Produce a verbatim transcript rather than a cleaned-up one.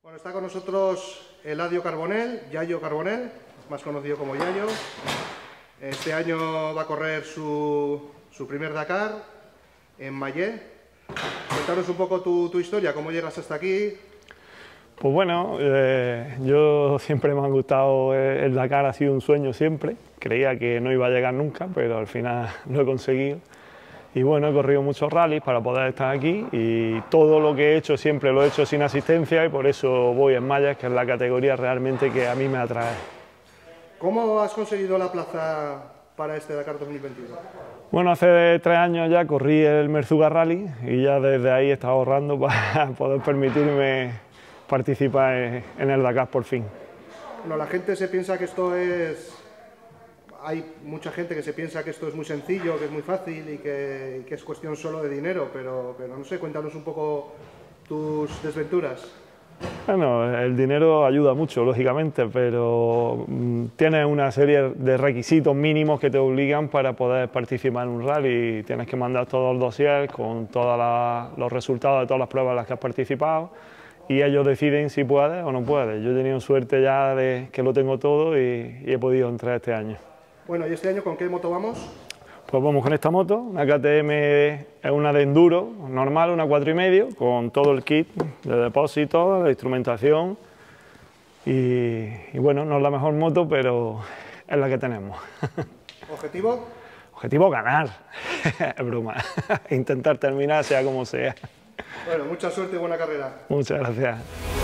Bueno, está con nosotros Eladio Carbonell, Yayo Carbonell, más conocido como Yayo. Este año va a correr su, su primer Dakar en Mayé. Cuéntanos un poco tu, tu historia, cómo llegas hasta aquí. Pues bueno, eh, yo siempre me ha gustado el Dakar, ha sido un sueño siempre. Creía que no iba a llegar nunca, pero al final lo he conseguido. Y bueno, he corrido muchos rallies para poder estar aquí y todo lo que he hecho siempre lo he hecho sin asistencia y por eso voy en mallas, que es la categoría realmente que a mí me atrae. ¿Cómo has conseguido la plaza para este Dakar dos mil veintiuno? Bueno, hace tres años ya corrí el Merzuga Rally y ya desde ahí he estado ahorrando para poder permitirme participar en el Dakar por fin. Bueno, la gente se piensa que esto es... Hay mucha gente que se piensa que esto es muy sencillo, que es muy fácil y que, y que es cuestión solo de dinero, pero, pero no sé, cuéntanos un poco tus desventuras. Bueno, el dinero ayuda mucho, lógicamente, pero mmm, tienes una serie de requisitos mínimos que te obligan para poder participar en un rally. Tienes que mandar todos los dossiers con todos los resultados de todas las pruebas en las que has participado y ellos deciden si puedes o no puedes. Yo he tenido suerte ya de que lo tengo todo y, y he podido entrar este año. Bueno, ¿y este año con qué moto vamos? Pues vamos con esta moto, una K T M, es una de enduro normal, una cuatro y medio, con todo el kit de depósito, de instrumentación y, y bueno, no es la mejor moto, pero es la que tenemos. ¿Objetivo? Objetivo ganar, es broma, intentar terminar sea como sea. Bueno, mucha suerte y buena carrera. Muchas gracias.